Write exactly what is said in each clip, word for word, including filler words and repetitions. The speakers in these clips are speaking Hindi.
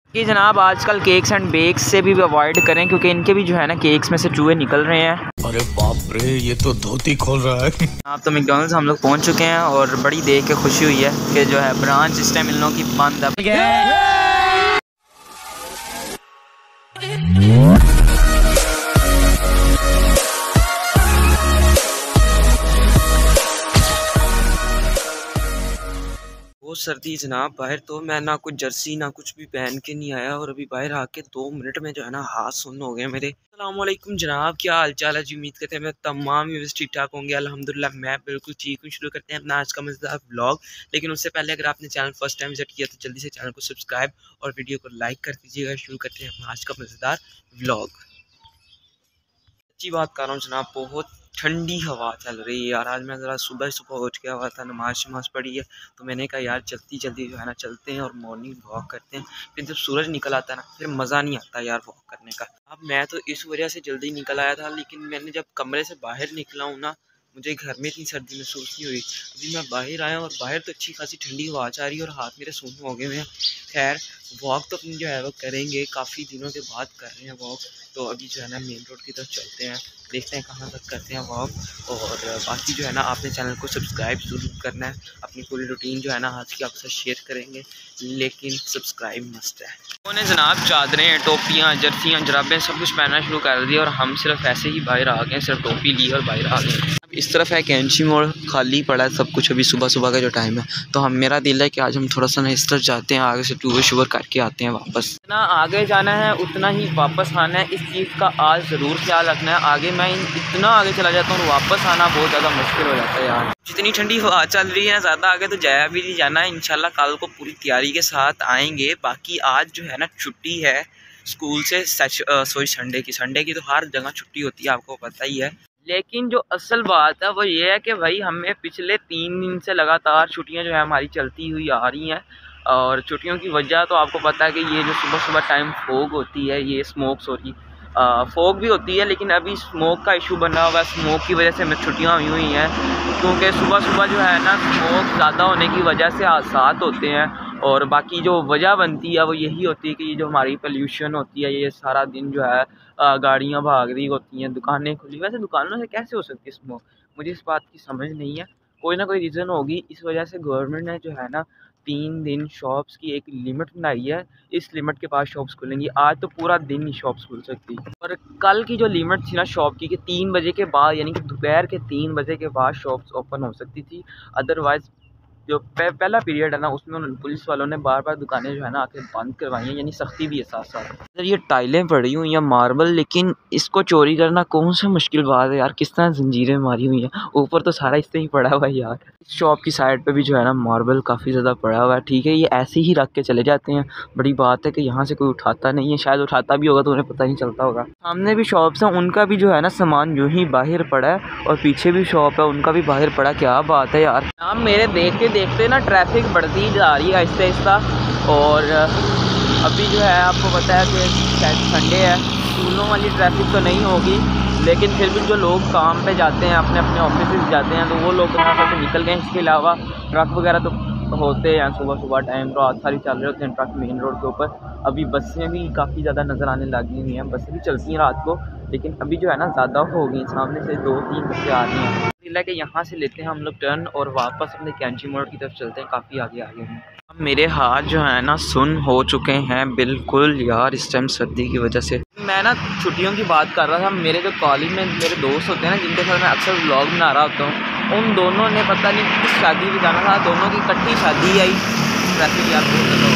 कि जनाब आजकल केक्स एंड बेक्स से भी अवॉइड करें क्योंकि इनके भी जो है ना केक्स में से चूहे निकल रहे हैं। अरे बाप रे, ये तो धोती खोल रहा है। आप तो मैकडॉनल्ड्स हम लोग पहुंच चुके हैं और बड़ी देख के खुशी हुई है कि जो है ब्रांच इस टाइम इन लोगों की बंद है। वो सर्दी जनाब बाहर, तो मैं ना कुछ जर्सी ना कुछ भी पहन के नहीं आया और अभी बाहर आके दो मिनट में जो है ना हाथ सुन्न हो गए मेरे। अस्सलाम वालेकुम जनाब, क्या हाल चाल है जी? उम्मीद करते हैं मैं तमाम व्यूअर्स ठीक ठाक होंगे। अल्हम्दुलिल्लाह मैं बिल्कुल ठीक हूँ। शुरू करते हैं अपना आज का मज़ेदार व्लॉग, लेकिन उससे पहले अगर आपने चैनल फर्स्ट टाइम विजिट किया तो जल्दी से चैनल को सब्सक्राइब और वीडियो को लाइक कर दीजिएगा। शुरू करते हैं अपना आज का मज़ेदार व्लॉग। अच्छी बात कर रहा हूँ जनाब, बहुत ठंडी हवा चल रही है यार। आज मैं ज़रा सुबह सुबह उठ के हुआ था, नमाज शमाज पढ़ी है, तो मैंने कहा यार जल्दी जल्दी जो है ना चलते हैं और मॉर्निंग वॉक करते हैं। फिर जब सूरज निकल आता है ना फिर मज़ा नहीं आता यार वॉक करने का। अब मैं तो इस वजह से जल्दी निकल आया था, लेकिन मैंने जब कमरे से बाहर निकला हूँ ना मुझे घर में इतनी सर्दी महसूस नहीं हुई। अभी मैं बाहर आया और बाहर तो अच्छी खासी ठंडी हवा आ रही है और हाथ मेरे सून हो गए हैं। खैर वॉक तो अपनी जो है वो करेंगे, काफ़ी दिनों के बाद कर रहे हैं वॉक। तो अभी जो है ना मेन रोड की तरफ चलते हैं, देखते हैं कहाँ तक करते हैं वॉक। और बाकी जो है ना आपने चैनल को सब्सक्राइब ज़रूर करना है। अपनी पूरी रूटीन जो है ना आज की आपसे शेयर करेंगे, लेकिन सब्सक्राइब मस्ट है। उन्होंने जनाब चादरें, टोपियाँ, जर्सियाँ, जराबें सब कुछ पहनना शुरू कर दिया और हम सिर्फ ऐसे ही बाहर आ गए, सिर्फ टोपी ली और बाहर आ गए। अब इस तरफ है कैंची मोड़, खाली पड़ा है सब कुछ। अभी सुबह सुबह का जो टाइम है तो हम मेरा दिल है कि आज हम थोड़ा सा ना इस तरफ जाते हैं, आगे से टूर शूवर करके आते हैं वापस। ना आगे जाना है उतना ही वापस आना है, इस चीज़ का आज ज़रूर ख्याल रखना है। आगे मैं इतना आगे चला जाता हूँ वापस आना बहुत ज़्यादा मुश्किल हो जाता है यार। जितनी ठंडी हवा चल रही है ज़्यादा आगे तो जाया भी नहीं जाना है। इंशाल्लाह कल को पूरी तैयारी के साथ आएंगे। बाकी आज जो है ना छुट्टी है स्कूल से, सॉरी संडे की। संडे की तो हर जगह छुट्टी होती है, आपको पता ही है। लेकिन जो असल बात है वो ये है कि भाई हमें पिछले तीन दिन से लगातार छुट्टियां जो है हमारी चलती हुई आ रही हैं। और छुट्टियों की वजह तो आपको पता है कि ये जो सुबह सुबह टाइम फोग होती है, ये स्मोक सॉरी फोग भी होती है, लेकिन अभी स्मोक का इशू बना हुआ है। स्मोक की वजह से हमें छुट्टियाँ हुई हुई हैं, क्योंकि सुबह सुबह जो है ना स्मोक ज़्यादा होने की वजह से हादसात होते हैं। और बाकी जो वजह बनती है वो यही होती है कि ये जो हमारी पोल्यूशन होती है, ये सारा दिन जो है गाड़ियाँ भाग रही होती हैं, दुकानें खुली। वैसे दुकानों से कैसे हो सकती है स्मोक, मुझे इस बात की समझ नहीं है। कोई ना कोई रीज़न होगी। इस वजह से गवर्नमेंट ने जो है ना तीन दिन शॉप्स की एक लिमिट बनाई है, इस लिमिट के बाद शॉप्स खुलेंगी। आज तो पूरा दिन ही शॉप्स खुल सकती है। और कल की जो लिमिट थी ना शॉप की कि तीन बजे के बाद, यानी कि दोपहर के तीन बजे के बाद शॉप्स ओपन हो सकती थी। अदरवाइज़ जो पहला पीरियड है ना उसमें पुलिस वालों ने बार बार दुकानें जो है ना आके बंद करवाई हैं, यानी सख्ती भी है साथ साथ। सर ये टाइलें पड़ी हुई हैं मार्बल, लेकिन इसको चोरी करना कौन सा मुश्किल बात है यार। किस तरह जंजीरें मारी हुई हैं, ऊपर तो सारा इससे ही पड़ा हुआ है यार। इस शॉप की साइड पे भी जो है ना मार्बल काफ़ी ज़्यादा पड़ा हुआ है। ठीक है ये ऐसे ही रख के चले जाते हैं, बड़ी बात है कि यहाँ से कोई उठाता नहीं है। शायद उठाता भी होगा तो उन्हें पता नहीं चलता होगा। सामने भी शॉप्स हैं, उनका भी जो है ना सामान यूँ ही बाहर पड़ा है, और पीछे भी शॉप है उनका भी बाहर पड़ा। क्या बात है यार। आप मेरे देखते देखते ना ट्रैफिक बढ़ती जा रही है आहिस्ता आहिस्ता। और अभी जो है आपको पता है कि संडे है, स्कूलों वाली ट्रैफिक तो नहीं होगी, लेकिन फिर भी जो लोग काम पे जाते हैं, अपने अपने ऑफिस जाते हैं, तो वो लोग यहाँ से निकल गए। इसके अलावा ट्रक वगैरह तो होते हैं सुबह सुबह टाइम, तो आज सारी चल रहे होते हैं ट्रक मेन रोड के ऊपर। अभी बसें भी काफ़ी ज़्यादा नज़र आने लगी हुई हैं, बसें भी चलती हैं रात को, लेकिन अभी जो है ना ज़्यादा हो गई। सामने से दो तीन बसें आ रही हैं। कि यहाँ से लेते हैं हम लोग टर्न और वापस अपने कैंची मोड़ की तरफ चलते हैं, काफ़ी आगे आगे हैं। अब मेरे हाथ जो है ना सुन हो चुके हैं बिल्कुल यार इस टाइम सर्दी की वजह से। मैं ना छुट्टियों की बात कर रहा था, मेरे जो कॉलेज में मेरे दोस्त होते हैं ना जिनके साथ मैं अक्सर व्लॉग बना रहा होता हूँ, उन दोनों ने पता नहीं किस शादी में जाना था, दोनों की इकट्ठी शादी आई। ट्रैफिक याद हो,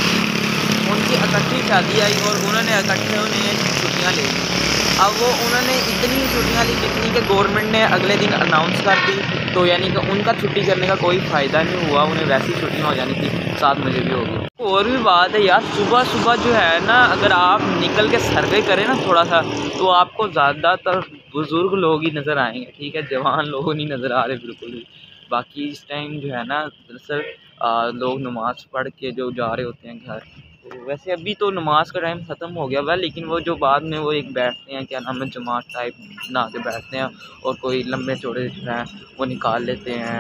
उनकी इकट्ठी शादी आई और उन्होंने इकट्ठे उन्हें छुट्टियाँ ले ली। अब वो उन्होंने इतनी छुट्टियाँ ली जितनी कि गवर्नमेंट ने अगले दिन अनाउंस कर दी, तो यानी कि उनका छुट्टी करने का कोई फ़ायदा नहीं हुआ। उन्हें वैसी छुट्टियाँ हो जानी थी, सात बजे भी होगी। और भी बात है यार, सुबह सुबह जो है ना अगर आप निकल के सर्वे करें ना थोड़ा सा, तो आपको ज़्यादातर बुज़ुर्ग लोग ही नज़र आएंगे। ठीक है, जवान लोग नहीं नज़र आ रहे बिल्कुल भी। बाकी इस टाइम जो है ना दरअसल लोग नमाज़ पढ़ के जो जा रहे होते हैं घर, तो वैसे अभी तो नमाज का टाइम ख़त्म हो गया हुआ, लेकिन वो जो बाद में वो एक बैठते हैं, क्या नाम है, जमात टाइप बना के बैठते हैं और कोई लंबे चौड़े जो हैं वो निकाल लेते हैं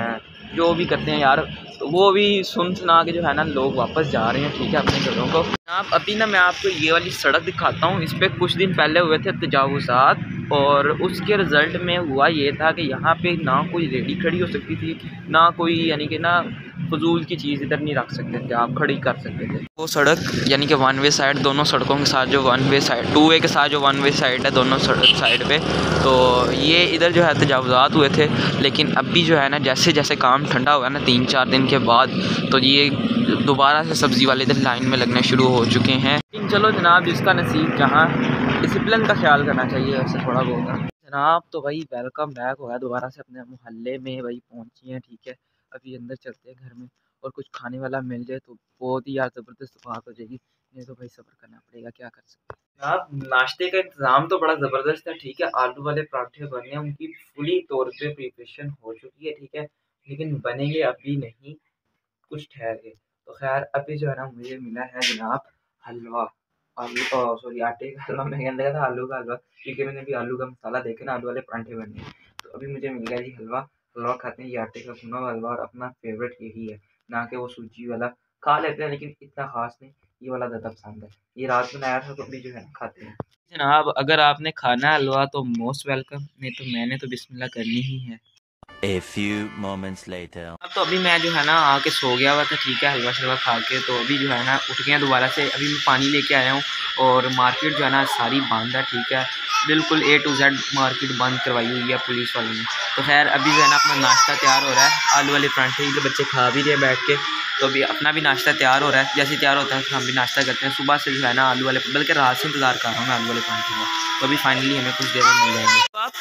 जो भी करते हैं यार, तो वो भी सुन सुना के जो है ना लोग वापस जा रहे हैं, ठीक है, अपने घरों को। आप अभी ना मैं आपको ये वाली सड़क दिखाता हूँ। इस पर कुछ दिन पहले हुए थे तजावुज़ात, और उसके रिज़ल्ट में हुआ ये था कि यहाँ पे ना कोई रेडी खड़ी हो सकती थी, ना कोई यानी कि ना फजूल की चीज़ इधर नहीं रख सकते थे, आप खड़ी कर सकते थे। वो सड़क यानी कि वन वे साइड, दोनों सड़कों के साथ जो one way side, two way के साथ जो वन वे साइड है दोनों सड़क साइड पे, तो ये इधर जो है तजावुज़ात हुए थे। लेकिन अभी जो है ना जैसे जैसे काम ठंडा हुआ ना तीन चार दिन के बाद, तो ये दोबारा से सब्ज़ी वाले इधर लाइन में लगने शुरू हो चुके हैं। लेकिन चलो जनाब, जिसका नसीब जहाँ, डिसिप्लिन का ख्याल करना चाहिए वैसे थोड़ा बहुत जनाब। तो भाई वेलकम बैक हो गया दोबारा से अपने मोहल्ले में, भाई पहुँची हैं, ठीक है। अभी अंदर चलते हैं घर में, और कुछ खाने वाला मिल जाए तो बहुत ही यार ज़बरदस्त बात हो जाएगी। नहीं तो भाई सब्र करना पड़ेगा, क्या कर सकते हैं। आप नाश्ते का इंतज़ाम तो बड़ा ज़बरदस्त है, ठीक है। आलू वाले पराठे बने हैं, उनकी फुली तौर पे प्रिपरेशन हो चुकी है, ठीक है, लेकिन बनेंगे अभी नहीं, कुछ ठहर के। तो खैर अभी जो है ना मुझे मिला है जनाब हलवा, आलू सॉरी आटे का हलवा, मैं कहने लगा था आलू का हलवा, क्योंकि मैंने अभी आलू का मसाला देखा ना, आलू वाले पराठे बने हैं। तो अभी मुझे मिल गया जी हलवा। हलवा खाते हैं, ये आटे का भुना हुआ हलवा, और अपना फेवरेट यही है, ना कि वो सूजी वाला। खा लेते हैं लेकिन इतना ख़ास नहीं, ये वाला ज़्यादा पसंद है। ये रात में आया था तो अभी जो है खाते हैं जनाब। अगर आपने खाना है हलवा तो मोस्ट वेलकम, नहीं तो मैंने तो बिस्मिल्लाह करनी ही है। A few moments later. अब तो अभी मैं जो है ना आके सो गया हुआ था, ठीक है, हलवा शलवा खा के। तो अभी जो है ना उठ गया दोबारा से, अभी मैं पानी लेके आया हूँ, और मार्केट जो है ना सारी बंद है, ठीक है, बिल्कुल ए टू जेड मार्केट बंद करवाई हुई है पुलिस वालों ने। तो खैर अभी जो है ना अपना नाश्ता तैयार हो रहा है, आलू वाले परांठे के बच्चे खा भी रहे हैं बैठ के। तो अभी अपना भी नाश्ता तैयार हो रहा है, जैसे तैयार होता है तो हम भी नाश्ता करते हैं। सुबह से जो है ना आलू वाले, बल्कि रात से इंतज़ार कर रहा हूँ मैं आलू वाले परांठे का, तो अभी फाइनली हमें कुछ देर में मिल जाएंगे। तो आप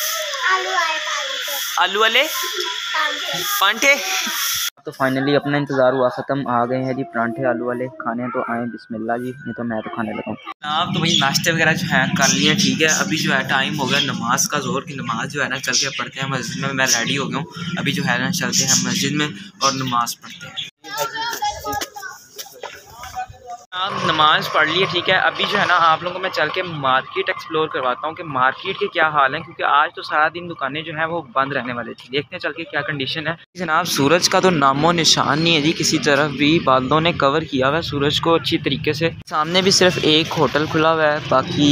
आलू वाले परांठे, तो फाइनली अपना इंतज़ार हुआ ख़त्म, आ गए हैं जी परांठे आलू वाले खाने। तो आए बिस्मिल्लाह जी, नहीं तो मैं तो खाने लगा हूँ जनाब। तो भाई नाश्ते वगैरह जो है कर लिए, ठीक है। अभी जो है टाइम हो गया नमाज का, ज़ोहर की नमाज़ जो है ना चल के पढ़ते हैं मस्जिद में। मैं रेडी हो गया हूँ, अभी जो है ना चलते हैं मस्जिद में और नमाज़ पढ़ते हैं। आप नमाज़ पढ़ लिए, ठीक है। अभी जो है ना आप लोगों को मैं चल के मार्केट एक्सप्लोर करवाता हूँ कि मार्केट के क्या हाल है, क्योंकि आज तो सारा दिन दुकानें जो हैं वो बंद रहने वाली थी। देखते हैं चल के क्या कंडीशन है जनाब। सूरज का तो नामो निशान नहीं है जी किसी तरफ भी, बादलों ने कवर किया हुआ है सूरज को अच्छी तरीके से। सामने भी सिर्फ एक होटल खुला हुआ है, बाकी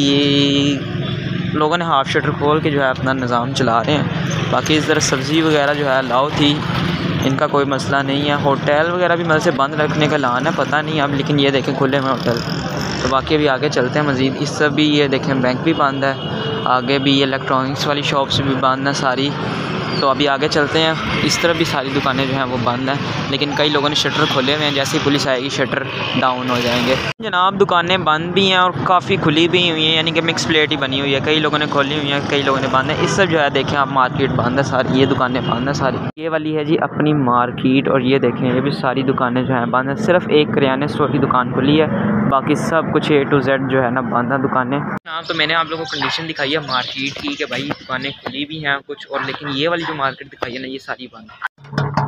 ये लोगों ने हाफ शटर खोल के जो है अपना निज़ाम चला रहे हैं। बाकी इस तरह सब्ज़ी वगैरह जो है अलाउ थी, इनका कोई मसला नहीं है। होटल वगैरह भी मतलब से बंद रखने का ऐलान है, पता नहीं अब, लेकिन ये देखें खुले में होटल। तो बाकी अभी आगे चलते हैं मज़ीद। इस सब भी ये देखें बैंक भी बंद है, आगे भी ये इलेक्ट्रॉनिक्स वाली शॉप्स भी बंद है सारी। तो अभी आगे चलते हैं, इस तरफ भी सारी दुकानें जो हैं वो बंद हैं, लेकिन कई लोगों ने शटर खोले हुए हैं, जैसे ही पुलिस आएगी शटर डाउन हो जाएंगे जनाब। दुकानें बंद भी हैं और काफ़ी खुली भी हुई हैं, यानी कि मिक्स प्लेट ही बनी हुई है, कई लोगों ने खोली हुई हैं, कई लोगों ने बंद है। इस सब जो है देखें आप मार्केट बंद है सारी, ये दुकानें बंद है सारी। ये वाली है जी अपनी मार्केट, और ये देखें ये भी सारी दुकानें जो हैं बंद है, सिर्फ एक किराने स्टोर की दुकान खुली है, बाकी सब कुछ ए टू जेड जो है ना बंद है दुकानें। हाँ तो मैंने आप लोगों को कंडीशन दिखाई है मार्केट की कि भाई दुकानें खुली भी हैं कुछ, और लेकिन ये वाली जो मार्केट दिखाई है ना ये सारी बंद है।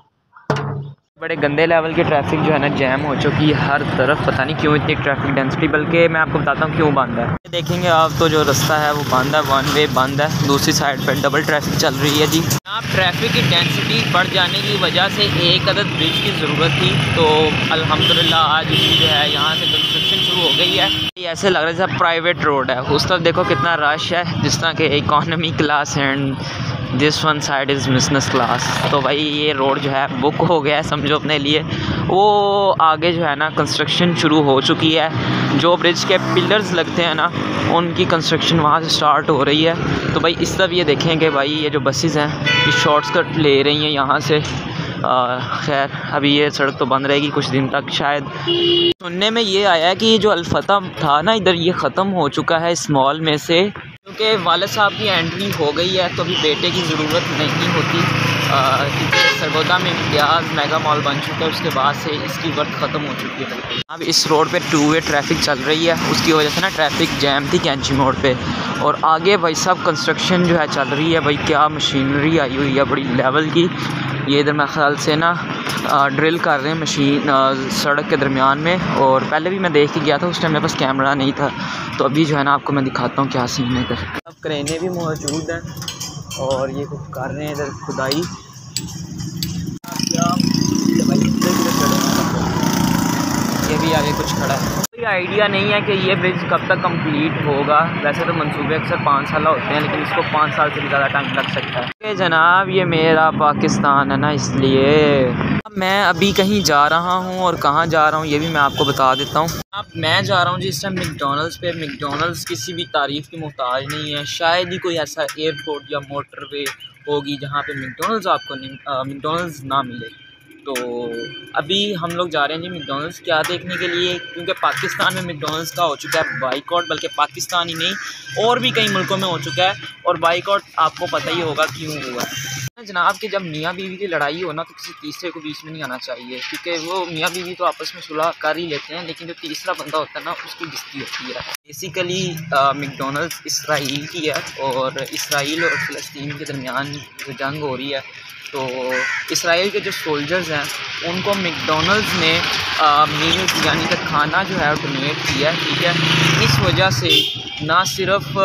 बड़े गंदे लेवल की ट्रैफिक जो है ना जैम हो चुकी है हर तरफ, पता नहीं क्यों इतनी ट्रैफिक डेंसिटी, बल्कि मैं आपको बताता हूँ क्यों बंद है। देखेंगे आप तो जो रास्ता है वो बंद है, वन वे बंद है, दूसरी साइड पर डबल ट्रैफिक चल रही है जी। यहाँ ट्रैफिक की डेंसिटी बढ़ जाने की वजह से एक अदद ब्रिज की ज़रूरत थी, तो अल्हम्दुलिल्लाह आज उसकी जो है यहाँ से कंस्ट्रक्शन शुरू हो गई है। ये ऐसे लग रहा है जैसे प्राइवेट रोड है, उस तरफ देखो कितना रश है, जिस तरह के economy class and this one side is business class. तो भाई ये रोड जो है बुक हो गया है समझो अपने लिए। वो आगे जो है ना कंस्ट्रक्शन शुरू हो चुकी है, जो ब्रिज के पिलर्स लगते हैं ना उनकी कंस्ट्रक्शन वहाँ से स्टार्ट हो रही है। तो भाई इस तरफ ये देखें कि भाई ये जो बसेस हैं ये शॉर्टकट ले रही हैं यहाँ से। खैर अभी ये सड़क तो बंद रहेगी कुछ दिन तक शायद। सुनने में ये आया है कि ये जो अलफता था ना इधर ये ख़त्म हो चुका है इस मॉल में से, क्योंकि वालिद साहब की एंट्री हो गई है, तो अभी बेटे की ज़रूरत नहीं होती, क्योंकि सरगोदा में इम्तियाज़ मेगा मॉल बन चुका है, उसके बाद से इसकी वर्क ख़त्म हो चुकी है। अब इस रोड पे टू वे ट्रैफिक चल रही है, उसकी वजह से ना ट्रैफिक जैम थी कैंची मोड़ पे, और आगे भाई साहब कंस्ट्रक्शन जो है चल रही है। भाई क्या मशीनरी आई हुई है बड़ी लेवल की, ये इधर मेरे ख्याल से ना ड्रिल कर रहे हैं मशीन सड़क के दरमियान में, और पहले भी मैं देख के गया था, उस टाइम मेरे पास कैमरा नहीं था। तो अभी जो है ना आपको मैं दिखाता हूँ क्या सीन है इधर। अब क्रेनें भी मौजूद हैं और ये कुछ कर रहे हैं इधर खुदाई। आगे कुछ खड़ा है। कोई आइडिया नहीं है कि ये ब्रिज कब तक कंप्लीट होगा। वैसे तो मंसूबे अक्सर पाँच साल होते हैं, लेकिन इसको पाँच साल से भी ज़्यादा टाइम लग सकता है। जनाब ये मेरा पाकिस्तान है ना, इसलिए मैं अभी कहीं जा रहा हूँ और कहाँ जा रहा हूँ ये भी मैं आपको बता देता हूँ। अब मैं जा रहा हूँ जी इस टाइम मैकडॉनल्ड्स पे। मैकडॉनल्ड्स किसी भी तारीफ़ की मोहताज नहीं है। शायद ही कोई ऐसा एयरपोर्ट या मोटरवे होगी जहाँ पे मैकडॉनल्ड्स आपको मैकडॉनल्ड्स ना मिले। तो अभी हम लोग जा रहे हैं जी मैकडॉनल्ड्स क्या देखने के लिए, क्योंकि पाकिस्तान में मैकडॉनल्ड्स का हो चुका है बाइकआउट, बल्कि पाकिस्तान ही नहीं और भी कई मुल्कों में हो चुका है। और बाइकआउट आपको पता ही होगा क्यों हुआ है जनाब कि जब मियाँ बीवी की लड़ाई हो ना तो किसी तीसरे को बीच में नहीं आना चाहिए, क्योंकि वो मियाँ बीवी तो आपस में सुलह कर ही लेते हैं, लेकिन जो तीसरा बंदा होता है ना उसकी गिस्ती होती है। बेसिकली मैकडॉनल्ड्स इसराइल की है और इसराइल और फ़लस्तीन के दरमियान जो जंग हो रही है तो इसराइल के जो सोल्जर्स हैं उनको मैकडॉनल्ड्स ने मील्स यानी कि खाना जो है डोनेट किया है, ठीक है। इस वजह से ना सिर्फ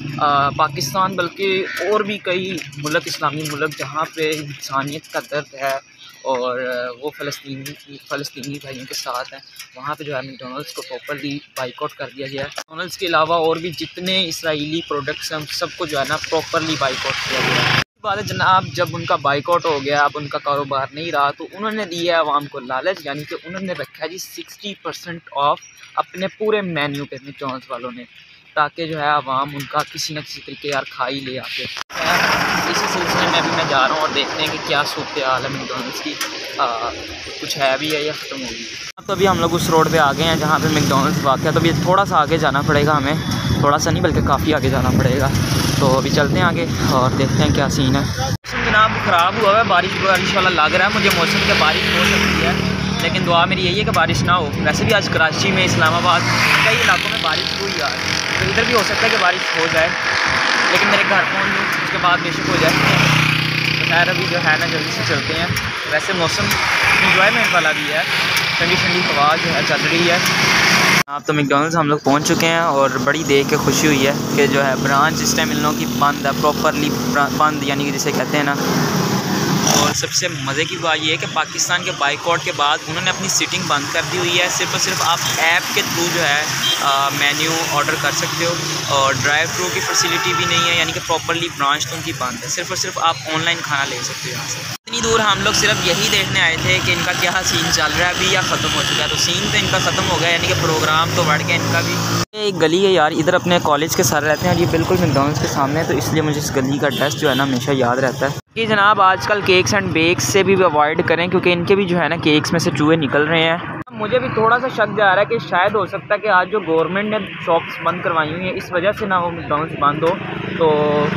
आ, पाकिस्तान बल्कि और भी कई मुल्क इस्लामी मुल्क जहाँ पे इंसानियत का दर्द है और वो फ़लस्तीनी फ़लस्तीनी भाइयों के साथ हैं, वहाँ पे जो है मैकडॉनल्ड्स को प्रॉपरली बाइकआउट कर दिया गया है। मैकडॉनल्ड्स के अलावा और भी जितने इसराइली प्रोडक्ट्स हैं सबको जो है ना प्रॉपरली बाइकआउट किया गया है। बात है जनाब, जब उनका बाइकआउट हो गया, अब उनका कारोबार नहीं रहा, तो उन्होंने दिया है आवाम को लालच, यानी कि उन्होंने रखा है जी सिक्सटी परसेंट ऑफ अपने पूरे मेन्यू पे मैकडॉनल्ड्स वालों ने, ताकि जो है आवाम उनका किसी न किसी तरीके यार खा ही ले आके। इसी सिलसिले में अभी मैं जा रहा हूँ और देखते हैं कि क्या सूरत हाल है मैकडॉनल्ड्स की, आ, कुछ है भी है या ख़त्म होगी। तो अभी हम लोग उस रोड पे आ गए हैं जहाँ पे मैकडॉनल्ड्स वाक़ है, तो अभी थोड़ा सा आगे जाना पड़ेगा हमें, थोड़ा सा नहीं बल्कि काफ़ी आगे जाना पड़ेगा। तो अभी चलते हैं आगे और देखते हैं क्या सीन है। मौसम जनाब ख़राब हुआ है, बारिश बारिश वाला लग रहा है मुझे मौसम के, बारिश हो सकती है, लेकिन दुआ मेरी यही है कि बारिश ना हो। वैसे भी आज कराची में, इस्लामाबाद कई इलाकों में बारिश हुई आज, तो इधर भी हो सकता है कि बारिश हो जाए, लेकिन मेरे घर पहुँच लूँ उसके बाद बेशक हो जाए। तो खैर अभी जो है ना जल्दी से चलते हैं। वैसे मौसम इंजॉयमेंट वाला भी है, ठंडी ठंडी हवा जो है चल रही है। आप तो मैकडॉनल्ड्स हम लोग पहुंच चुके हैं और बड़ी देख के खुशी हुई है कि जो है ब्रांच इस टाइम इन लोगों की बंद है, प्रॉपरली बंद, यानी कि जिसे कहते हैं ना। और सबसे मज़े की बात यह है कि पाकिस्तान के बाइकआउट के बाद उन्होंने अपनी सीटिंग बंद कर दी हुई है। सिर्फ और सिर्फ आप ऐप के थ्रू जो है मेन्यू ऑर्डर कर सकते हो और ड्राइव थ्रू की फैसिलिटी भी नहीं है, यानी कि प्रॉपरली ब्रांच तो उनकी बंद है। सिर्फ और सिर्फ आप ऑनलाइन खाना ले सकते हो यहाँ से। इतनी दूर हम लोग सिर्फ यही देखने आए थे कि इनका क्या सीन चल रहा है अभी या ख़त्म हो चुका है। तो सीन तो इनका ख़त्म हो गया, यानी कि प्रोग्राम तो बढ़ गया इनका भी। एक गली है यार, इधर अपने कॉलेज के सर रहते हैं और ये बिल्कुल मैकडॉनल्ड्स के सामने है, तो इसलिए मुझे इस गली का टेस्ट जो है ना हमेशा याद रहता है। कि जनाब आजकल केक्स एंड बेक्स से भी अवॉइड करें, क्योंकि इनके भी जो है ना केक्स में से चूहे निकल रहे हैं। मुझे भी थोड़ा सा शक जा रहा है कि शायद हो सकता है कि आज जो गवर्नमेंट ने शॉप्स बंद करवाई हुई हैं इस वजह से ना वो मैकडॉनल्ड्स बंद हो। तो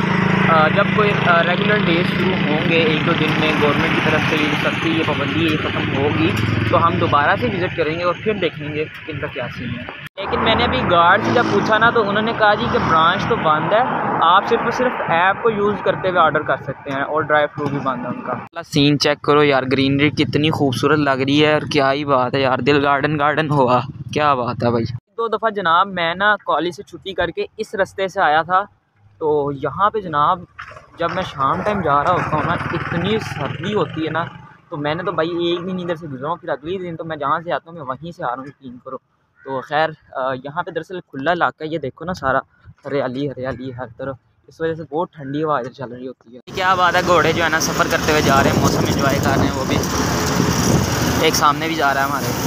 जब कोई रेगुलर डेज शुरू होंगे एक दो दिन में गवर्नमेंट की तरफ से ये सख्ती ये पाबंदी ये ख़त्म होगी, तो हम दोबारा से विज़िट करेंगे और फिर देखेंगे कि इनका क्या सीन है। लेकिन मैंने अभी गार्ड से जब पूछा ना तो उन्होंने कहा जी कि ब्रांच तो बंद है, आप सिर्फ और सिर्फ ऐप को यूज़ करते हुए ऑर्डर कर सकते हैं और ड्राइव थ्रू भी बंद है उनका। सीन चेक करो यार, ग्रीनरी कितनी खूबसूरत लग रही है और क्या ही बात है यार, दिल गार्डन गार्डन हुआ, क्या बात है भाई। दो दफ़ा जनाब मैं ना कॉलेज से छुट्टी करके इस रास्ते से आया था, तो यहाँ पे जनाब जब मैं शाम टाइम जा रहा होता हूँ ना इतनी सर्दी होती है ना, तो मैंने तो भाई एक दिन इधर से गुजरा हूँ, फिर अगले दिन तो मैं जहाँ से आता हूँ मैं वहीं से आ रहा हूँ, यकीन करो। तो खैर यहाँ पे दरअसल खुला इलाका है, ये देखो ना सारा हरियाली हरियाली हर तरफ, इस वजह से बहुत ठंडी हवा इधर चल रही होती है। क्या बात है, घोड़े जो है ना सफ़र करते हुए जा रहे हैं, मौसम एंजॉय कर रहे हैं, वो भी एक सामने भी जा रहा है हमारे।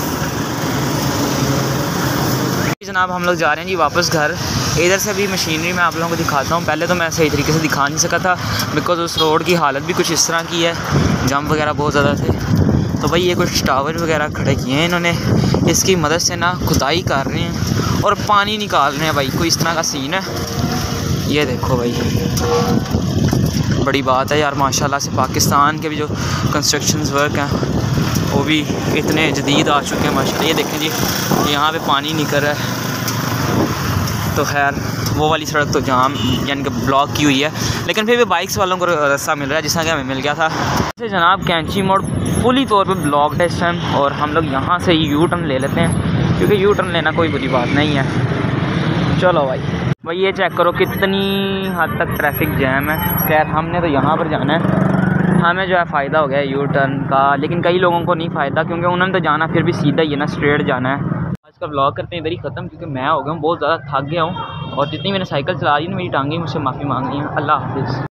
जनाब हम लोग जा रहे हैं जी वापस घर। इधर से भी मशीनरी मैं आप लोगों को दिखाता हूँ। पहले तो मैं सही तरीके से दिखा नहीं सका था बिकॉज़ उस रोड की हालत भी कुछ इस तरह की है, जंप वगैरह बहुत ज़्यादा थे। तो भाई ये कुछ टावर वगैरह खड़े किए हैं इन्होंने, इसकी मदद से ना खुदाई कर रहे हैं और पानी निकाल रहे हैं भाई, कोई इस तरह का सीन है। ये देखो भाई, बड़ी बात है यार माशाल्लाह से। पाकिस्तान के भी जो कंस्ट्रक्शंस वर्क हैं वो भी इतने जदीद आ चुके हैं माशाल्लाह। ये देखें जी, यहाँ पे पानी निकल रहा है, तो खैर वो वाली सड़क तो जाम यानी कि ब्लॉक की हुई है, लेकिन फिर भी बाइक्स वालों को रास्ता मिल रहा है, जिसका कि हमें मिल गया था। जैसे जनाब कैंची मोड़ फुली तौर पे ब्लॉक्ड है इस टाइम, और हम लोग यहाँ से यू टर्न ले लेते हैं, क्योंकि यू टर्न लेना कोई बुरी बात नहीं है। चलो भाई भाई ये चेक करो कितनी हद तक ट्रैफिक जैम है। खैर हमने तो यहाँ पर जाना है, हमें जो है फ़ायदा हो गया यू टर्न का, लेकिन कई लोगों को नहीं फ़ायदा, क्योंकि उन्होंने तो जाना फिर भी सीधा ही है ना, स्ट्रेट जाना है। आज का व्लॉग करते हैं इधर ही ख़त्म, क्योंकि मैं हो गया हूँ बहुत ज़्यादा थक गया हूँ, और जितनी मैंने साइकिल चला दी ना मेरी टांगें मुझसे माफ़ी मांग रही हैं। अल्लाह हाफिज़।